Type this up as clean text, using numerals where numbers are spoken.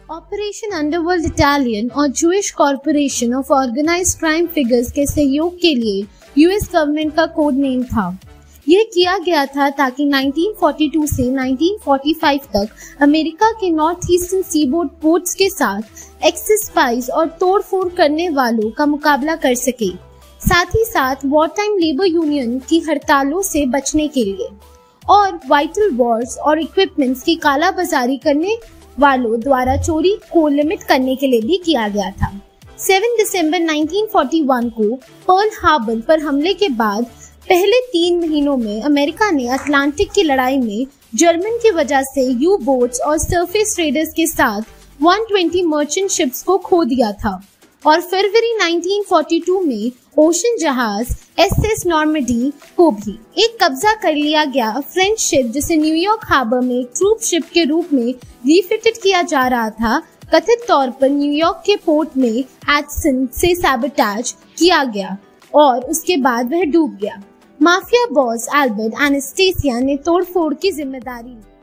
Operation underworld Italian और Jewish corporation of organised crime figures के सहयोग के लिए यूएस गवर्नमेंट का कोड नेम था। यह किया गया था ताकि 1942 से 1945 तक अमेरिका के नॉर्थ ईस्टर्न सीबोर्ड पोर्ट्स के साथ एक्सिस स्पाइस और तोड़फोड़ करने वालों का मुकाबला कर सके, साथ ही साथ वॉर टाइम लेबर यूनियन की हड़तालों से बचने के लिए और वाइटल वॉर्स और इक्विपमेंट्स की कालाबाजारी करने वालों द्वारा चोरी को लिमिट करने के लिए भी किया गया था। 7 दिसंबर 1941 को पर्ल हार्बर पर हमले के बाद पहले 3 महीनों में अमेरिका ने अटलांटिक की लड़ाई में जर्मन की वजह से यू बोट्स और सरफेस रेडर्स के साथ 120 मर्चेंट शिप्स को खो दिया था और फरवरी 1942 में ओशन जहाज एसएस नॉर्मंडी को भी एक कब्जा कर लिया गया। फ्रेंच शिप जिसे न्यूयॉर्क हार्बर में ट्रूप शिप के रूप में रिफिटेड किया जा रहा था, कथित तौर पर न्यूयॉर्क के पोर्ट में एडसन से सैबोटाज किया गया और उसके बाद वह डूब गया। माफिया बॉस एल्बर्ट एनास्टेसिया ने तोड़फोड़ की जिम्मेदारी ली।